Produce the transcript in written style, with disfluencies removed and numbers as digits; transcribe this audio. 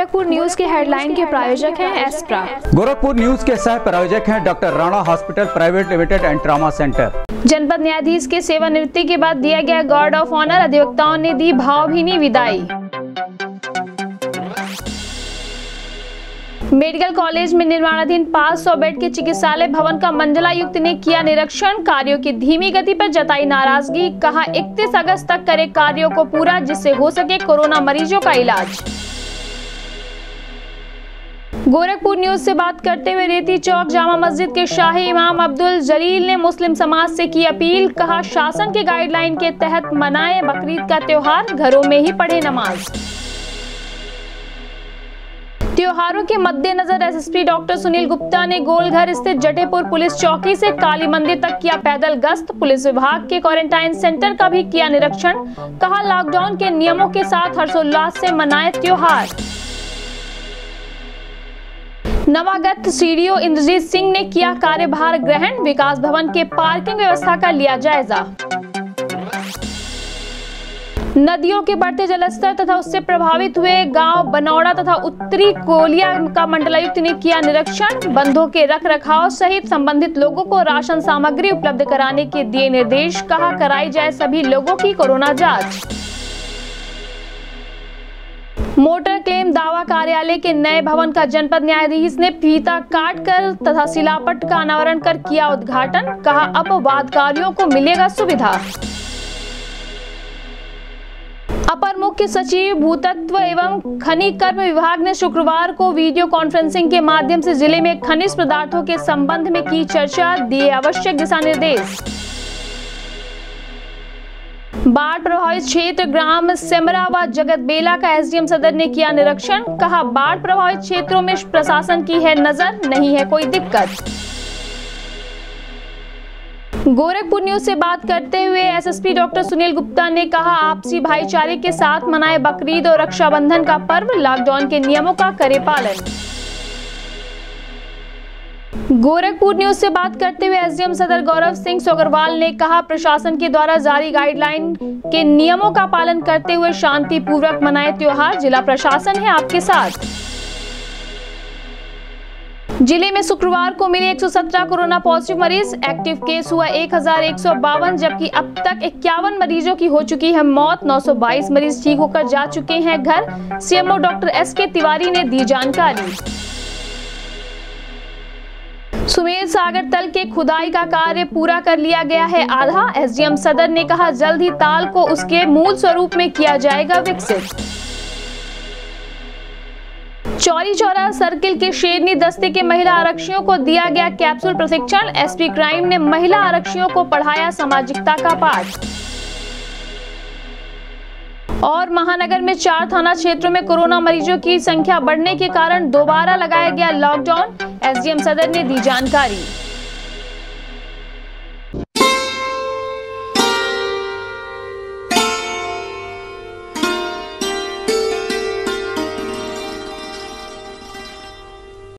Gorakhpur news के headline के प्रायोजक हैं एस्प्रा। गोरखपुर न्यूज के सह प्रायोजक हैं doctor Rana hospital private limited and trauma centre. जनपद न्यायाधीश के सेवानिवृत्ति के बाद दिया गया गार्ड ऑफ ऑनर, अधिवक्ताओं ने दी भावभीनी विदाई। मेडिकल कॉलेज में निर्माणाधीन 500 बेड के चिकित्सालय भवन का मंडलायुक्त ने किया निरीक्षण, कार्यों की धीमी गति पर जताई नाराजगी, कहा 31 अगस्त तक करे कार्यों को पूरा जिससे हो सके कोरोना मरीजों का इलाज। गोरखपुर न्यूज से बात करते हुए रेती चौक जामा मस्जिद के शाही इमाम अब्दुल जलील ने मुस्लिम समाज से की अपील, कहा शासन के गाइडलाइन के तहत मनाएं बकरीद का त्योहार, घरों में ही पढ़े नमाज। त्योहारों के मद्देनजर एसएसपी डॉक्टर सुनील गुप्ता ने गोलघर स्थित जटेपुर पुलिस चौकी से काली मंदिर तक किया पैदल गश्त, पुलिस विभाग के क्वारंटाइन सेंटर का भी किया निरीक्षण, कहा लॉकडाउन के नियमों के साथ हर्षोल्लास से मनाएं त्योहार। नवागत सीडीओ इंद्रजीत सिंह ने किया कार्यभार ग्रहण, विकास भवन के पार्किंग व्यवस्था का लिया जायजा। नदियों के बढ़ते जलस्तर तथा उससे प्रभावित हुए गांव बनौड़ा तथा उत्तरी कोलिया का मंडलायुक्त ने किया निरीक्षण, बंधों के रखरखाव सहित संबंधित लोगों को राशन सामग्री उपलब्ध कराने के दिए निर्देश, कहा कराई जाए सभी लोगों की कोरोना जांच। मोटर क्लेम दावा कार्यालय के नए भवन का जनपद न्यायाधीश ने फीता काट कर तथा शिलापट का अनावरण कर किया उद्घाटन, कहा अब वादकारियों को मिलेगा सुविधा। अपर मुख्य सचिव भूतत्व एवं खनिकर्म विभाग ने शुक्रवार को वीडियो कॉन्फ्रेंसिंग के माध्यम से जिले में खनिज पदार्थों के संबंध में की चर्चा, दिए आवश्यक दिशा निर्देश। बाढ़ प्रभावित क्षेत्र ग्राम सेमरा व जगतबेला का एसडीएम सदर ने किया निरीक्षण, कहा बाढ़ प्रभावित क्षेत्रों में प्रशासन की है नजर, नहीं है कोई दिक्कत। गोरखपुर न्यूज से बात करते हुए एसएसपी डॉक्टर सुनील गुप्ता ने कहा आपसी भाईचारे के साथ मनाए बकरीद और रक्षाबंधन का पर्व, लॉकडाउन के नियमों का करे पालन। गोरखपुर न्यूज से बात करते हुए एसडीएम सदर गौरव सिंह सोगरवाल ने कहा प्रशासन के द्वारा जारी गाइडलाइन के नियमों का पालन करते हुए शांतिपूर्वक मनाए त्योहार, जिला प्रशासन है आपके साथ। जिले में शुक्रवार को मिले 117 कोरोना पॉजिटिव मरीज, एक्टिव केस हुआ 1152, जबकि अब तक 51 मरीजों की हो चुकी है मौत, 922 मरीज ठीक होकर जा चुके हैं घर, सीएमओ डॉक्टर एसके तिवारी ने दी जानकारी। सुमेर सागर तल के खुदाई का कार्य पूरा कर लिया गया है आधा, एसडीएम सदर ने कहा जल्द ही ताल को उसके मूल स्वरूप में किया जाएगा विकसित। चौरी चौरा सर्किल के शेरनी दस्ते के महिला आरक्षियों को दिया गया कैप्सूल प्रशिक्षण, एसपी क्राइम ने महिला आरक्षियों को पढ़ाया सामाजिकता का पाठ। और महानगर में 4 थाना क्षेत्रों में कोरोना मरीजों की संख्या बढ़ने के कारण दोबारा लगाया गया लॉकडाउन, एसडीएम सदर ने दी जानकारी।